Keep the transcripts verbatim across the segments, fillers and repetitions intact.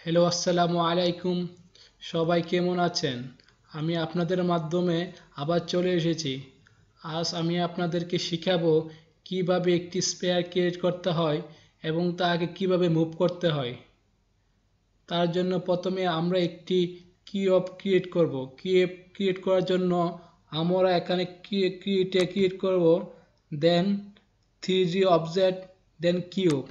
Hello আসসালামু আলাইকুম। সবাই কেমন আছেন? আমি আপনাদের মাধ্যমে আবার চলে এসেছি। আজ আমি আপনাদেরকে শিখাবো কিভাবে একটি স্পেয়ার ক্রিয়েট করতে হয় এবং তাকে কিভাবে মুভ করতে হয়। তার জন্য প্রথমে আমরা একটি কি অফ ক্রিয়েট করব। কি ক্রিয়েট করার জন্য আমরা এখানে ক্রিয়েটে ক্রিয়েট করব, then three D object, then cube.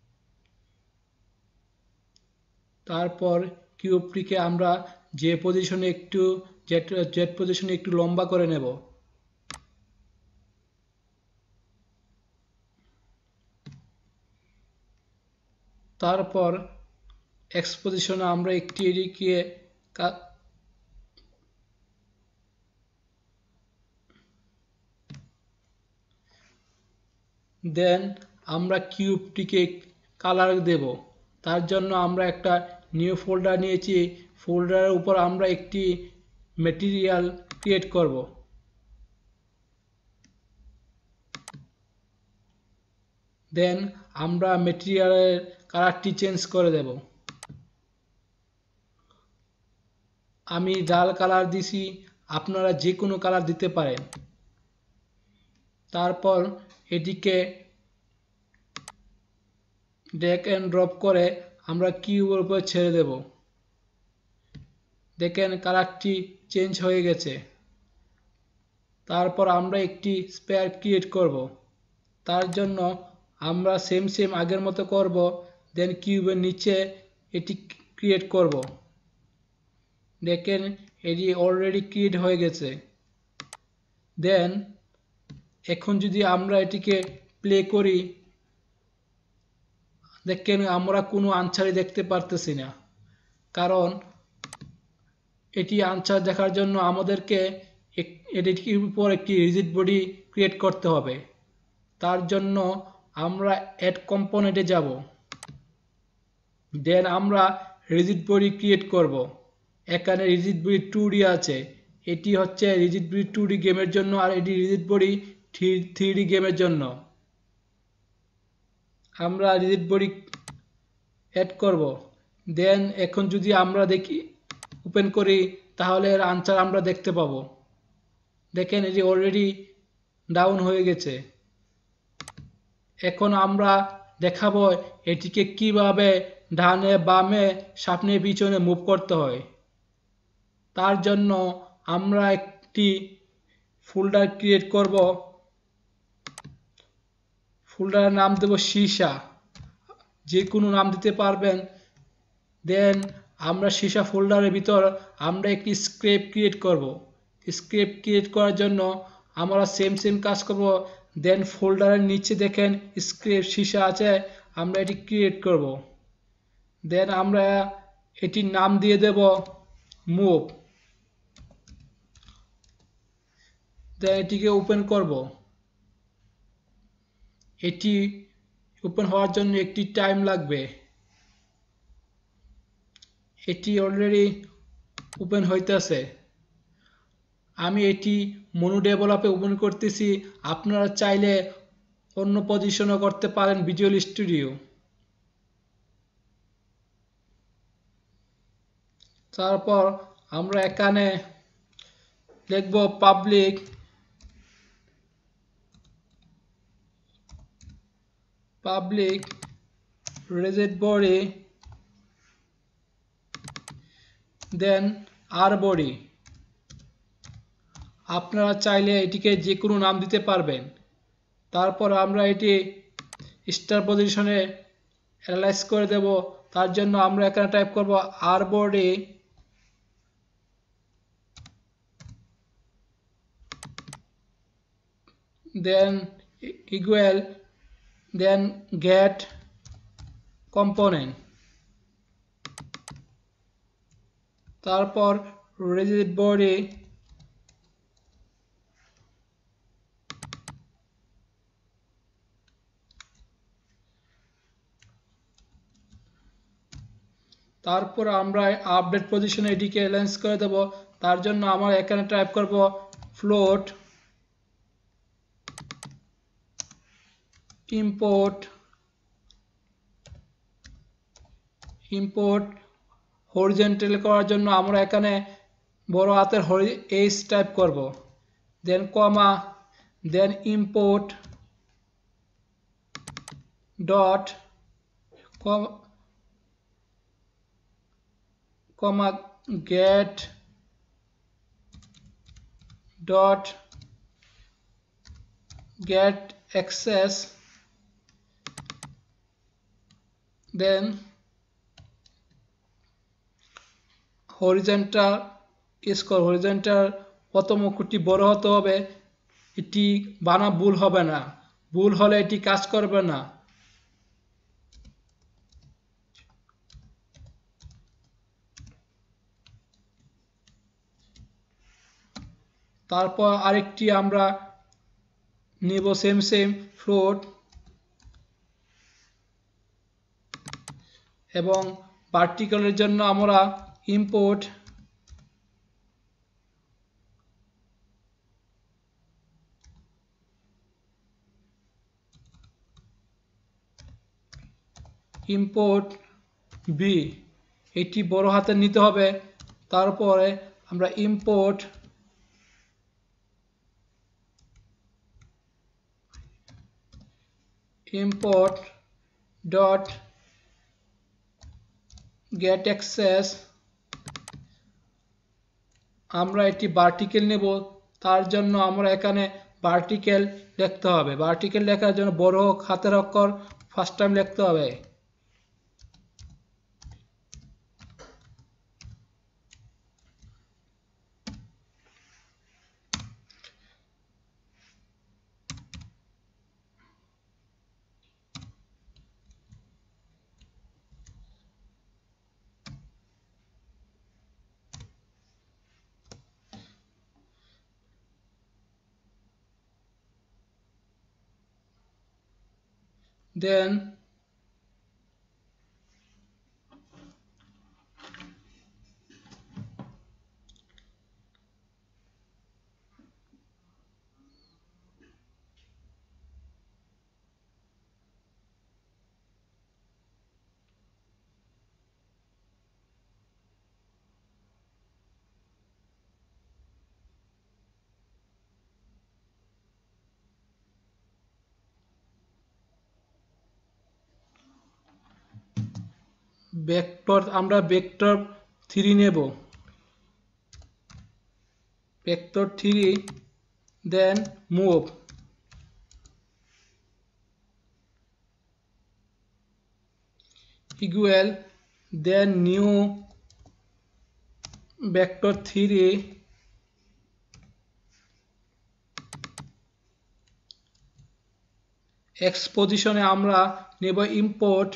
তারপর কিউবটিকে আমরা যে পজিশনে একটু জেড জেড পজিশনে একটু লম্বা করে নেব। তারপর এক্স পজিশনে আমরা একটি এদিকে দেন আমরা কিউবটিকে কালার দেব। তার জন্য আমরা একটা নিউ ফোল্ডার নিয়েছি। ফোল্ডারের উপর আমরা একটি ম্যাটেরিয়াল ক্রিয়েট করব। দেন আমরা ম্যাটেরিয়ালের কালারটি চেঞ্জ করে দেব। আমি লাল কালার দিছি, আপনারা যে কোনো কালার দিতে পারেন। তারপর এটিকে ড্র্যাগ এন্ড ড্রপ করে আমরা কিউবের উপর ছেড়ে দেব। দেখেন কালারটি চেঞ্জ হয়ে গেছে। তারপর আমরা একটি স্পেয়ার ক্রিয়েট করব। তার জন্য আমরা সেম সেম আগের মতো করব, দেন কিউবের নিচে এটি ক্রিয়েট করব। দেখেন এটি অলরেডি ক্রিয়েট হয়ে গেছে। দেন এখন যদি আমরা এটিকে প্লে করি, দেখেন আমরা কোনো আনসারই দেখতে পারতেছি না, কারণ এটি আনসার দেখার জন্য আমাদেরকে এটির উপর একটি রিজিড বডি ক্রিয়েট করতে হবে। তার জন্য আমরা অ্যাড কম্পোনেন্টে যাব, দেন আমরা রিজিড বডি ক্রিয়েট করব। এখানে রিজিড বডি টু ডি আছে, এটি হচ্ছে রিজিড বডি টু ডি গেমের জন্য, আর এটি রিজিড বডি থ্রি ডি গেমের জন্য। আমরা রিজিড বডি অ্যাড করব। দেন এখন যদি আমরা দেখি ওপেন করি, তাহলে এর আনসার আমরা দেখতে পাবো। দেখেন এটি অলরেডি ডাউন হয়ে গেছে। এখন আমরা দেখাবো এটিকে কিভাবে ডানে বামে সামনে পিছনে মুভ করতে হয়। তার জন্য আমরা একটি ফোল্ডার ক্রিয়েট করব। ফোল্ডারের নাম দেব সীসা, যে কোনো নাম দিতে পারবেন। দেন আমরা সীসা ফোল্ডারের ভিতর আমরা একটি স্ক্রিপ্ট ক্রিয়েট করব। স্ক্রিপ্ট ক্রিয়েট করার জন্য আমরা সেম সেম কাজ করব। দেন ফোল্ডারের নিচে দেখেন স্ক্রিপ্ট সীসা আছে, আমরা এটি ক্রিয়েট করব। দেন আমরা এটির নাম দিয়ে দেব মুভ। দেন এটিকে ওপেন করব। এটি ওপেন হওয়ার জন্য একটি টাইম লাগবে। এটি অলরেডি ওপেন হইতেছে। আমি এটি মনু ডেভেলপে ওপেন করতেছি, আপনারা চাইলে অন্য পজিশনও করতে পারেন ভিজুয়াল স্টুডিও। তারপর আমরা এখানে লিখব public public rigid body, then R body. আপনারা চাইলে এটিকে যে কোনো নাম দিতে পারবেন। তারপর আমরা এটি স্টার পজিশনে অ্যানালাইজ করে দেব। তার জন্য আমরা এখানে টাইপ করব R body, then equal, then get component. তারপর রিজিড বডি, তারপর আমরা আপডেট পজিশনে এটিকে অ্যালাইন করে দেব। তার জন্য আমরা এখানে টাইপ করব ফ্লোট ইম্পোর্ট ইম্পোর্ট হরিজন্টাল করার জন্য আমরা এখানে বড় হাতের এইচ টাইপ করব, then comma, then import dot comma get dot get access, then horizontal score, horizontal প্রথম অক্ষরটি বড় হতে হবে, এটি বানান ভুল হবে না, ভুল হলে এটি কাজ করবে না। তারপর আরেকটি আমরা নেব সেম সেম ফ্লোট এবং ভার্টিক্যালের জন্য আমরা ইম্পোর্ট ইম্পোর্ট বি, এটি বড় হাতে নিতে হবে। তারপরে আমরা import import dot get access, আমরা এটি ভার্টিক্যাল নেব, তার জন্য আমরা এখানে ভার্টিক্যাল লিখতে হবে। ভার্টিক্যাল লেখার জন্য বড় হাতের অক্ষর ফার্স্ট টাইম লিখতে হবে। Then ভেক্টর, আমরা ভেক্টর থ্রি নেব, vector three, then move, equal, then new vector three, X পজিশনে আমরা নেব ইম্পোর্ট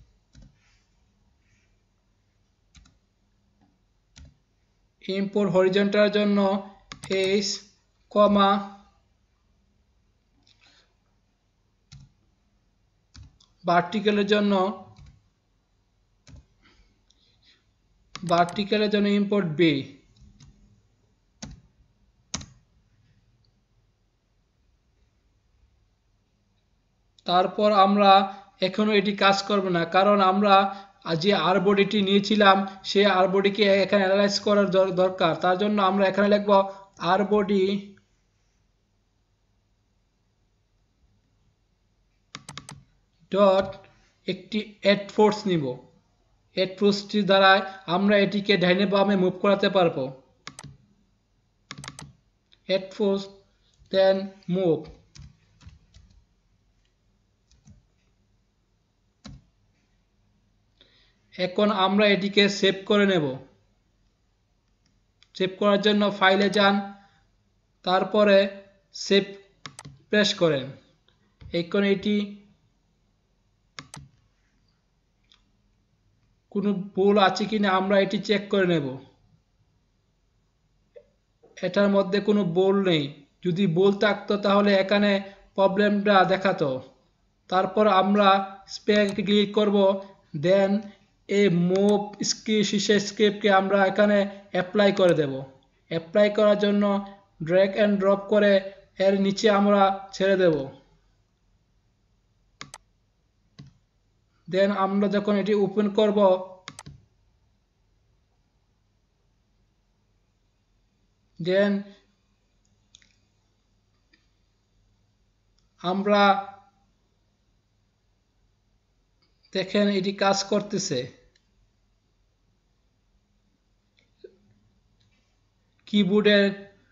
ইম্পোর্ট হরিজন্টালের জন্য এইচ কমা ভার্টিক্যালের জন্য ভার্টিক্যালের জন্য ইম্পোর্ট বি। তারপর আমরা এখনো এটি কাজ করবে না, কারণ আমরা যে আর বডিটি নিয়েছিলাম সেই আর বডিকে এখানে অ্যানালাইজ করার দরকার। তার জন্য আমরা এখানে লিখব আর বডি ডট একটি এড ফোর্স নিব, এড ফোর্সটির দ্বারা আমরা এটিকে ডাইনে বামে মুভ করাতে পারবো। Add force, then move. এখন আমরা এটিকে সেভ করে নেব। সেভ করার জন্য ফাইলে যান, তারপরে সেভ প্রেস করেন। এখন এটি কোনো ভুল আছে কিনা আমরা এটি চেক করে নেব। এটার মধ্যে কোনো ভুল নেই, যদি ভুল থাকতো তাহলে এখানে প্রবলেমটা দেখাতো। তারপর আমরা স্পেয়ারকে ক্লিক করব, দেন এই মুভ শীর্ষের স্ক্রিপ্টকে আমরা এখানে অ্যাপ্লাই করে দেব। অ্যাপ্লাই করার জন্য ড্র্যাগ অ্যান্ড ড্রপ করে এর নিচে আমরা ছেড়ে দেব। দেন আমরা যখন এটি ওপেন করব, দেন আমরা দেখেন এটি কাজ করতেছে। কিবোর্ডের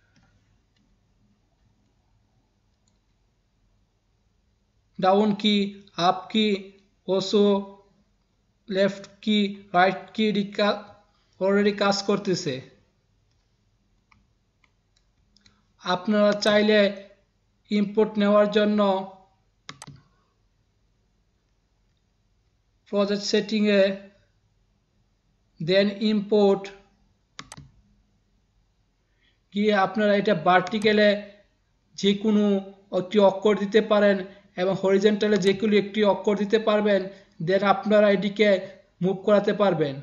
down key, up key, also left key, right key already কাজ করতেছে। আপনারা চাইলে ইনপুট নেওয়ার জন্য প্রজেক্ট সেটিংয়ে দেন ইম্পোর্ট গিয়ে আপনারা এটা ভার্টিক্যালে যে কোনো একটি অক্ষর দিতে পারেন এবং হরিজন্টালে যে কোনো একটি অক্ষর দিতে পারবেন, দেন আপনারা এটিকে মুভ করাতে পারবেন।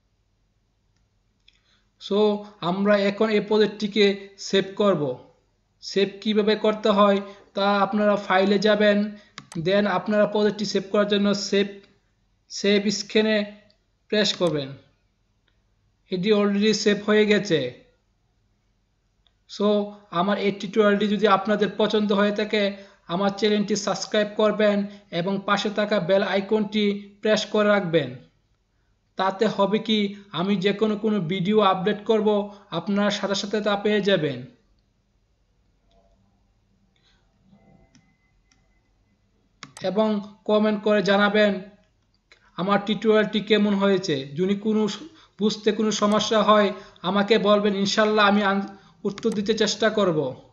সো আমরা এখন এই প্রজেক্টটিকে সেভ করব। সেভ কিভাবে করতে হয় তা আপনারা ফাইলে যাবেন, দেন আপনারা প্রজেক্টটি সেভ করার জন্য সেভ সেভ স্ক্যানে প্রেস করবেন। এটি অলরেডি সেভ হয়ে গেছে। সো আমার এই টিউটোরিয়ালটি যদি আপনাদের পছন্দ হয়ে থাকে আমার চ্যানেলটি সাবস্ক্রাইব করবেন এবং পাশে থাকা বেল আইকনটি প্রেস করে রাখবেন। তাতে হবে কি আমি যে কোনো কোনো ভিডিও আপডেট করব আপনারা সাথে সাথে তা পেয়ে যাবেন। এবং কমেন্ট করে জানাবেন আমার টিউটোরিয়ালটি কেমন হয়েছে। যদি কোনো বুঝতে কোনো সমস্যা হয় আমাকে বলবেন, ইনশাল্লাহ আমি উত্তর দিতে চেষ্টা করব।